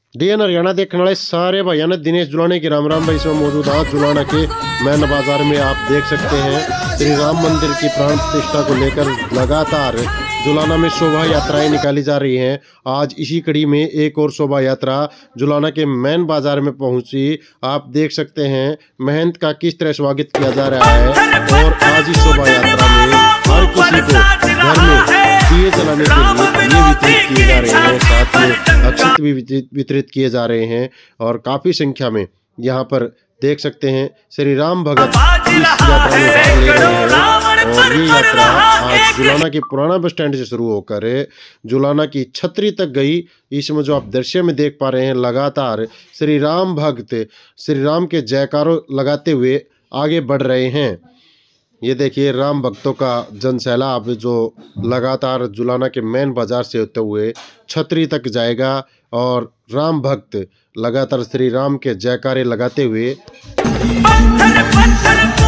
DN Haryana देखने वाले सारे भाइयों ने दिनेश जुलाने की राम राम भाई इसमें मौजूद आज जुलाना के मैन बाजार में आप देख सकते हैं श्री राम मंदिर की प्राण प्रतिष्ठा को लेकर लगातार जुलाना में शोभा यात्राएं निकाली जा रही हैं। आज इसी कड़ी में एक और शोभा यात्रा जुलाना के मैन बाजार में पहुंची। आप देख सकते हैं महंत का किस तरह स्वागत किया जा रहा है और आज इस शोभा यात्रा में हर किसी को घर में दिए जलाने के लिए वितरित किए जा रहे हैं, साथ में अक्षत भी वितरित किए जा रहे हैं और काफ़ी संख्या में यहाँ पर देख सकते हैं श्री राम भगत इस यात्रा में भाग ले रहे हैं। और ये यात्रा आज जुलाना के पुराना बस स्टैंड से शुरू होकर जुलाना की छतरी तक गई। इसमें जो आप दृश्य में देख पा रहे हैं लगातार श्री राम भक्त श्री राम के जयकारों लगाते हुए आगे बढ़ रहे हैं। ये देखिए राम भक्तों का जनसैलाब जो लगातार जुलाना के मैन बाजार से होते हुए छतरी तक जाएगा और राम भक्त लगातार श्री राम के जयकारे लगाते हुए